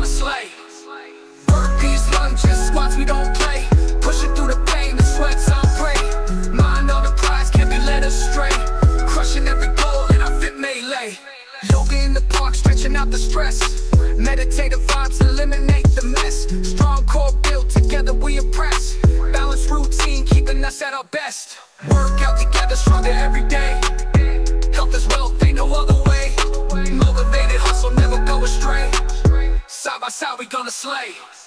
gonna slay. Work these lunges, squats we don't play. Pushing through the pain, the sweats I pray. Mind on the prize, can't be led astray. Crushing every goal in our fit melee. Yoga in the park, stretching out the stress. Meditative vibes eliminate the mess. Strong core built together we impress. Balanced routine keeping us at our best. Work out together stronger every day. Health is wealth, ain't no other way. Motivated hustle, never go astray. Side by side we gonna slay.